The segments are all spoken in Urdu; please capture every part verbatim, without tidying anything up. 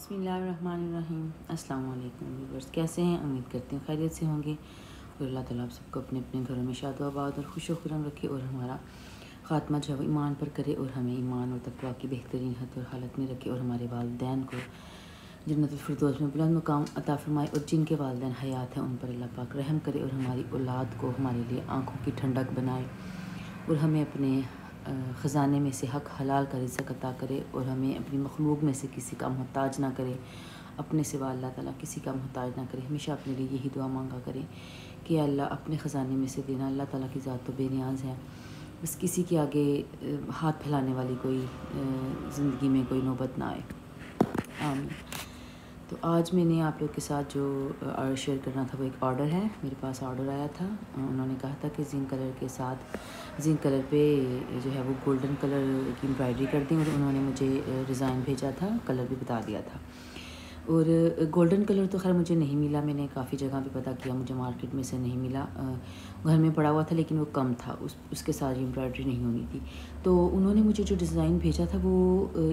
بسم اللہ الرحمن الرحیم۔ السلام علیکم ویورز، کیسے ہیں؟ امید کرتے ہیں خیریت سے ہوں گے اور اللہ تعالیٰ آپ سب کو اپنے اپنے گھروں میں شاد و آباد اور خوش و خرم رکھے اور ہمارا خاتمہ جو ہے وہ ایمان پر کرے اور ہمیں ایمان اور تقویٰ کی بہترین حد اور حالت میں رکھے اور ہمارے والدین کو جنت الفردوس میں بلند مقام عطا فرمائے اور جن کے والدین حیات ہیں ان پر اللہ پاک رحم کرے اور ہماری اولاد کو ہمارے لیے آنکھوں کی ٹھنڈک بنائے اور ہمیں اپنے خزانے میں سے حق حلال کا رزق عطا کرے اور ہمیں اپنی مخلوق میں سے کسی کا محتاج نہ کرے، اپنے سوا اللہ تعالیٰ کسی کا محتاج نہ کرے۔ ہمیشہ اپنے لیے یہی دعا مانگا کرے کہ اللہ اپنے خزانے میں سے دینا، اللہ تعالیٰ کی ذات تو بے نیاز ہے، بس کسی کے آگے ہاتھ پھیلانے والی کوئی زندگی میں کوئی نوبت نہ آئے، آمین۔ تو آج میں نے آپ لوگ کے ساتھ جو آرڈر شیئر کرنا تھا وہ ایک آرڈر ہے، میرے پاس آرڈر آیا تھا۔ انہوں نے کہا تھا کہ زنک کلر کے ساتھ زنک کلر پہ جو ہے وہ گولڈن کلر کی امبرائڈری کر دیں، اور انہوں نے مجھے ڈیزائن بھیجا تھا، کلر بھی بتا دیا تھا۔ اور گولڈن کلر تو خیر مجھے نہیں ملا، میں نے کافی جگہ پہ پتہ کیا، مجھے مارکیٹ میں سے نہیں ملا، گھر میں پڑا ہوا تھا لیکن وہ کم تھا، اس اس کے ساتھ امبرائڈری نہیں ہونی تھی۔ تو انہوں نے مجھے جو ڈیزائن بھیجا تھا وہ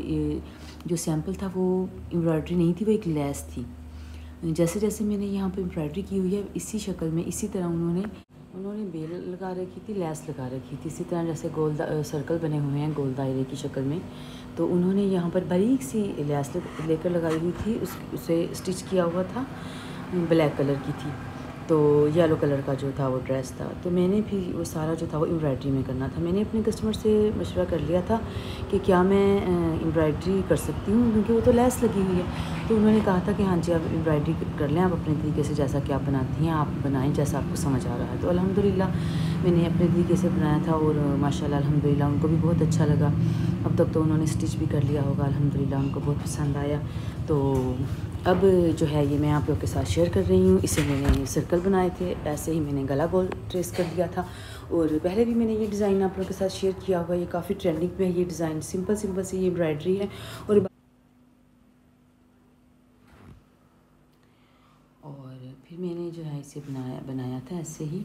جو سیمپل تھا وہ امبرائڈری نہیں تھی، وہ ایک لیس تھی۔ جیسے جیسے میں نے یہاں پہ امبرائڈری کی ہوئی ہے اسی شکل میں اسی طرح انہوں نے انہوں نے بیل لگا رکھی تھی، لیس لگا رکھی تھی، اسی طرح جیسے گول سرکل بنے ہوئے ہیں گول دائرے کی شکل میں، تو انہوں نے یہاں پر باریک سی لیس لے کر لگائی ہوئی تھی، اس اسے اسٹچ کیا ہوا تھا، بلیک کلر کی تھی، تو یلو کلر کا جو تھا وہ ڈریس تھا۔ تو میں نے بھی وہ سارا جو تھا وہ امبرائڈری میں کرنا تھا۔ میں نے اپنے کسٹمر سے مشورہ کر لیا تھا کہ کیا میں امبرائڈری کر سکتی ہوں، کیونکہ وہ تو لیس لگی ہوئی ہے۔ تو انہوں نے کہا تھا کہ ہاں جی آپ امبرائڈری کر لیں، آپ اپنے طریقے سے جیسا کہ آپ بناتی ہیں آپ بنائیں، جیسا آپ کو سمجھ آ رہا ہے۔ تو الحمدللہ میں نے اپنے طریقے سے بنایا تھا اور ماشاءاللہ الحمدللہ ان کو بھی بہت اچھا لگا۔ اب تک تو انہوں نے اسٹچ بھی کر لیا ہوگا، الحمدللہ ان کو بہت پسند آیا۔ تو اب جو ہے یہ میں آپ لوگ کے ساتھ شیئر کر رہی ہوں۔ اسے میں نے سرکل بنائے تھے، ایسے ہی میں نے گلا گول ٹریس کر دیا تھا، اور پہلے بھی میں نے یہ ڈیزائن آپ لوگ کے ساتھ شیئر کیا ہوا، یہ کافی ٹرینڈنگ میں ہے یہ ڈیزائن، سمپل سمپل سی یہ امبرائڈری ہے، اور اور پھر میں نے جو ہے اسے بنایا بنایا تھا ایسے ہی۔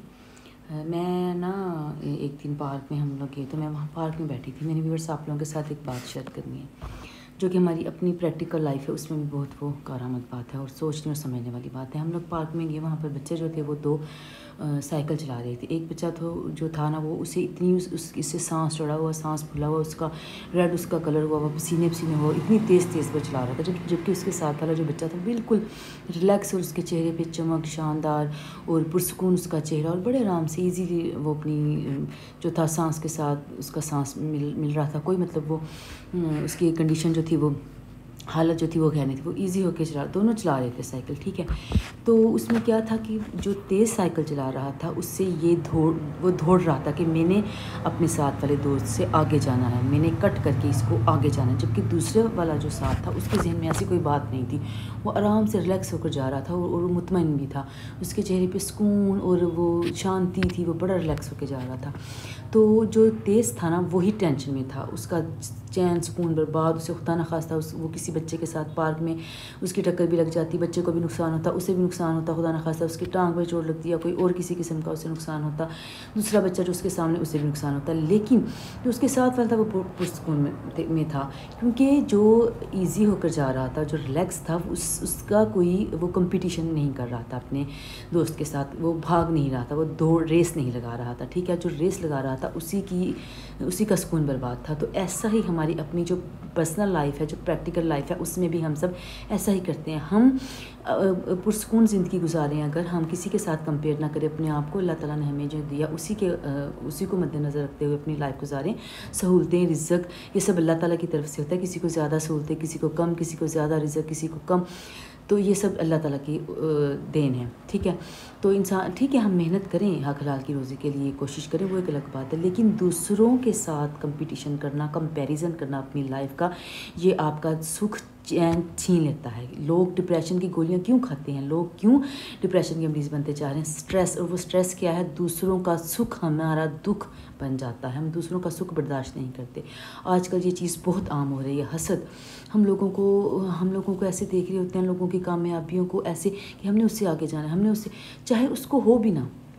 میں نا ایک دن پارک میں ہم لوگ گئے تو میں وہاں پارک میں بیٹھی تھی، میں نے ویورس آپ لوگوں کے ساتھ ایک بات شیئر کرنی ہے جو کہ ہماری اپنی پریکٹیکل لائف ہے، اس میں بھی بہت وہ کارآمد بات ہے اور سوچنے اور سمجھنے والی بات ہے۔ ہم لوگ پارک میں گئے، وہاں پر بچے جو تھے وہ دو سائیکل چلا رہے تھے۔ ایک بچہ تو جو تھا نا وہ اسے اتنی اس اس سے سانس چڑھا ہوا، سانس پھولا ہوا، اس کا ریڈ اس کا کلر ہوا، وہ پسینے پسینے ہوا، اتنی تیز تیز وہ چلا رہا تھا، جب جبکہ اس کے ساتھ والا جو بچہ تھا بالکل ریلیکس، اور اس کے چہرے پہ چمک شاندار اور پرسکون اس کا چہرہ، اور بڑے آرام سے ایزیلی وہ اپنی جو تھا سانس کے ساتھ اس کا سانس مل مل رہا تھا، کوئی مطلب وہ اس کی کنڈیشن جو تھی وہ حالت جو تھی وہ نہیں تھی، وہ ایزی ہو کے چلا دونوں چلا رہے تھے سائیکل، ٹھیک ہے۔ تو اس میں کیا تھا کہ جو تیز سائیکل چلا رہا تھا اس سے یہ دوڑ وہ دوڑ رہا تھا کہ میں نے اپنے ساتھ والے دوست سے آگے جانا ہے، میں نے کٹ کر کے اس کو آگے جانا ہے، جبکہ دوسرے والا جو ساتھ تھا اس کے ذہن میں ایسی کوئی بات نہیں تھی، وہ آرام سے ریلیکس ہو کر جا رہا تھا اور وہ مطمئن بھی تھا، اس کے چہرے پہ سکون اور وہ شانتی تھی، وہ بڑا ریلیکس ہو کے جا رہا تھا۔ تو جو تیز تھا نا وہی ٹینشن میں تھا، اس کا چین سکون برباد، اسے خدا نخواستہ اس وہ کسی بچے کے ساتھ پارک میں اس کی ٹکر بھی لگ جاتی، بچے کو بھی نقصان ہوتا، اسے بھی نقصان ہوتا، خدا نخواستہ اس کی ٹانگ پہ چوٹ لگتی یا کوئی اور کسی قسم کا اسے نقصان ہوتا، دوسرا بچہ جو اس کے سامنے اسے بھی نقصان ہوتا۔ لیکن جو اس کے ساتھ والا تھا وہ پرسکون میں میں تھا، کیونکہ جو ایزی ہو کر جا رہا تھا، جو ریلیکس تھا، اس اس کا کوئی وہ کمپٹیشن نہیں کر رہا تھا اپنے دوست کے ساتھ، وہ بھاگ نہیں رہا تھا، وہ دوڑ ریس نہیں لگا رہا تھا، ٹھیک ہے۔ جو ریس لگا رہا تھا اسی کی اسی کا سکون برباد تھا۔ تو ایسا ہی ہماری اپنی جو پرسنل لائف ہے، جو پریکٹیکل لائف ہے، اس میں بھی ہم سب ایسا ہی کرتے ہیں، ہم پرسکون زندگی گزاریں اگر ہم کسی کے ساتھ کمپیئر نہ کریں اپنے آپ کو، اللہ تعالیٰ نے ہمیں جو دیا اسی کے اسی کو مد نظر رکھتے ہوئے اپنی لائف گزاریں۔ سہولتیں، رزق، یہ سب اللہ تعالیٰ کی طرف سے ہوتا ہے، کسی کو زیادہ سہولتیں، کسی کو کم، کسی کو زیادہ رزق، کسی کو کم، تو یہ سب اللہ تعالیٰ کی دین ہے، ٹھیک ہے۔ تو انسان ٹھیک ہے ہم محنت کریں، حق حلال کی روزی کے لیے کوشش کریں، وہ ایک الگ بات ہے، لیکن دوسروں کے ساتھ کمپٹیشن کرنا، کمپیریزن کرنا اپنی لائف کا، یہ آپ کا سکھ چین چھین لیتا ہے۔ لوگ ڈپریشن کی گولیاں کیوں کھاتے ہیں، لوگ کیوں ڈپریشن کے مریض بنتے جا رہے ہیں؟ سٹریس، اور وہ سٹریس کیا ہے؟ دوسروں کا سکھ ہمارا دکھ بن جاتا ہے، ہم دوسروں کا سکھ برداشت نہیں کرتے۔ آج کل یہ چیز بہت عام ہو رہی ہے، حسد، ہم لوگوں کو ہم لوگوں کو ایسے دیکھ رہے ہوتے ہیں، لوگوں کی کامیابیوں کو ایسے کہ ہم نے اس سے آگے جانا ہے، ہم نے اس سے چاہے اس کو ہو بھی نہ،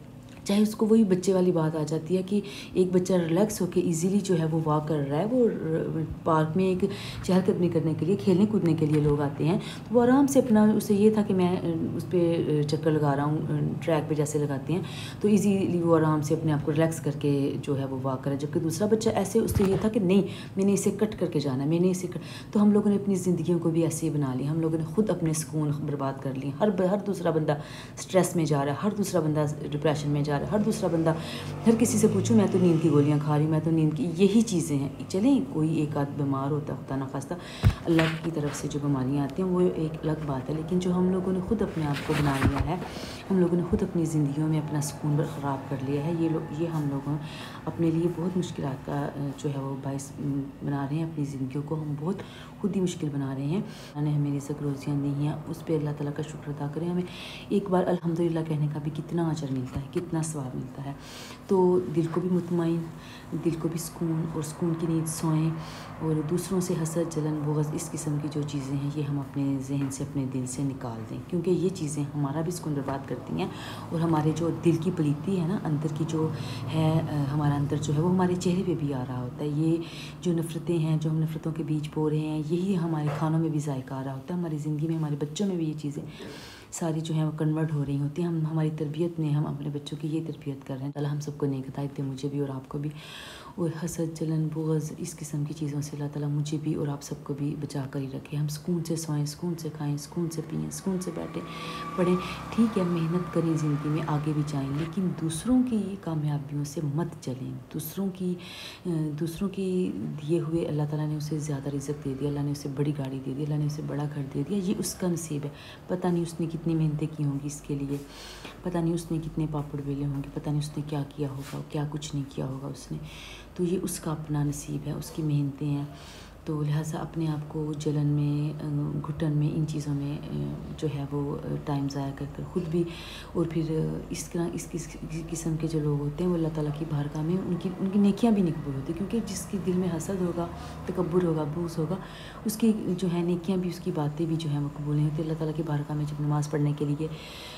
चाहे उसको वही बच्चे वाली बात आ जाती है कि एक बच्चा रिलैक्स होकर इजीली जो है वो वॉक कर रहा है, वो पार्क में एक चहलकदमी करने के लिए, खेलने कूदने के लिए लोग आते हैं, तो वो आराम से अपना, उसे ये था कि मैं उस पर चक्कर लगा रहा हूँ ट्रैक पे जैसे लगाते हैं, तो इजीली वो आराम से अपने आप को रिलैक्स करके जो है वो वॉक करे। जबकि दूसरा बच्चा ऐसे, उससे ये था कि नहीं मैंने इसे कट करके जाना है, मैंने इसे कट। तो हम लोगों ने अपनी ज़िंदगियों को भी ऐसे ही बना लिया, हम लोगों ने खुद अपने सुकून बर्बाद कर लिए। हर हर दूसरा बंदा स्ट्रेस में जा रहा है, हर दूसरा बंदा डिप्रेशन में जा रहा है, हर दूसरा बंदा, हर किसी से पूछूं मैं तो नींद की गोलियां खा रही हूँ, मैं तो नींद की, यही चीज़ें हैं। चलें कोई एक आध बीमार होता है, खुदा ना खास्ता, अल्लाह की तरफ से जो बीमारियाँ आती हैं वो एक अलग बात है, लेकिन जो हम लोगों ने खुद अपने आप को बना लिया है, हम लोगों ने खुद अपनी ज़िंदगियों में अपना सुकून ख़राब कर लिया है, ये लोग, ये हम लोगों अपने लिए बहुत मुश्किलात का जो है वो बाइस बना रहे हैं। अपनी ज़िंदगियों को हम बहुत खुद ही मुश्किल बना रहे हैं। मैंने हमें रिज़्क़ रोज़ियाँ दी हैं, उस पर अल्लाह ताला का शुक्र अदा करें। हमें एक बार अल्हम्दुलिल्लाह कहने का भी कितना अजर मिलता है, कितना सवाब मिलता है। तो दिल को भी मुतमईन, दिल को भी सुकून, और सुकून की नींद सोएं। और दूसरों से हसद, जलन, बुग़्ज़, इस किस्म की जो चीज़ें हैं ये हम अपने ज़हन से, अपने दिल से निकाल दें, क्योंकि ये चीज़ें हमारा भी सुकून बर्बाद करती हैं। और हमारे जो दिल की पलीती है ना, अंदर की जो है, हमारा अंदर जो है वो हमारे चेहरे पे भी आ रहा होता है। ये जो नफ़रतें हैं, जो हम नफ़रतों के बीज बो रहे हैं, यही हमारे खानों में भी ज़ायका आ रहा होता है, हमारी ज़िंदगी में, हमारे बच्चों में भी ये चीज़ें सारी जो है वो कन्वर्ट हो रही होती हैं। हम हमारी तरबियत में हम अपने बच्चों की ये तरबियत कर रहे हैं। अल्लाह हम सबको नेक हिदायत दे, मुझे भी और आपको भी। और हसद, जलन, बुग़्ज़, इस किस्म की चीज़ों से अल्लाह ताला मुझे भी और आप सबको भी बचा कर ही रखे। हम सुकून से सोएं, सुकून से खाएं, सुकून से पिएं, सुकून से बैठें, पढ़ें। ठीक है, मेहनत करें, ज़िंदगी में आगे भी जाएं, लेकिन दूसरों की कामयाबियों से मत चलें। दूसरों की दूसरों की दिए हुए, अल्लाह ताला ने उसे ज़्यादा रिज़्क़ दे दिया, अल्लाह ने उसे बड़ी गाड़ी दे दी, अल्लाह ने उसे बड़ा घर दे दिया, ये उसका नसीब है। पता नहीं उसने कितनी मेहनतें की होंगी इसके लिए, पता नहीं उसने कितने पापड़ बेले होंगे, पता नहीं उसने क्या किया होगा, क्या कुछ नहीं किया होगा उसने। तो ये उसका अपना नसीब है, उसकी मेहनतें हैं। तो लिहाजा अपने आप को जलन में, घुटन में, इन चीज़ों में जो है वो टाइम ज़ाया कर कर ख़ुद भी, और फिर इस तरह इस किस्म के जो लोग होते हैं वो अल्लाह ताला की बारगाह में उनकी उनकी नेकियां भी नहीं कबूल होती, क्योंकि जिसके दिल में हसद होगा, तकब्बुर होगा, बूस होगा, उसकी जो है नेकियां भी, उसकी बातें भी जो है वो कबूल नहीं होती। अल्लाह ताला की बारगाह में जब नमाज़ पढ़ने के लिए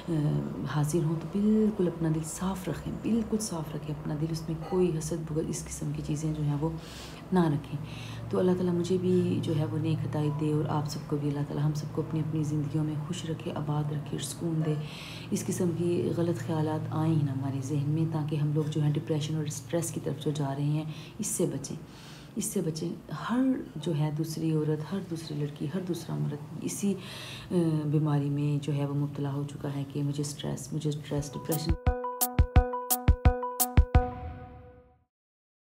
हाजिर हों तो बिल्कुल अपना दिल साफ़ रखें, बिल्कुल साफ़ रखें अपना दिल, उसमें कोई हसद, बुग़्ज़, इस किस्म की चीज़ें जो हैं वो ना रखें। तो अल्लाह ताला मुझे भी जो है वो नेक हिदायत दे, और आप सबको भी अल्लाह ताला हम सबको अपनी अपनी ज़िंदगियों में खुश रखे, आबाद रखे, सुकून दे। इस किस्म की गलत ख़यालात आएँ ही ना हमारे जहन में, ताकि हम लोग जो है डिप्रेशन और स्ट्रेस की तरफ जो जा रहे हैं इससे बचें, इससे बचें। हर जो है दूसरी औरत, हर दूसरी लड़की, हर दूसरा मर्द इसी बीमारी में जो है वो मुब्तला हो चुका है कि मुझे स्ट्रेस, मुझे स्ट्रेस, डिप्रेशन।